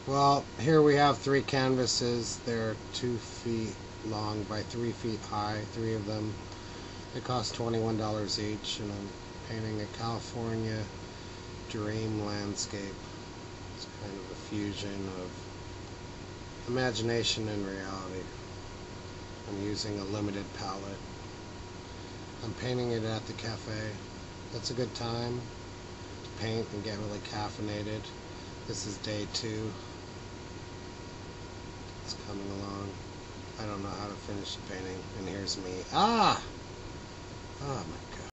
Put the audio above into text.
Well, here we have 3 canvases. They're 2 feet long by 3 feet high, 3 of them. They cost $21 each, and I'm painting a California dream landscape. It's kind of a fusion of imagination and reality. I'm using a limited palette. I'm painting it at the cafe. That's a good time to paint and get really caffeinated. This is day 2. It's coming along. I don't know how to finish the painting, and here's me. Oh my God.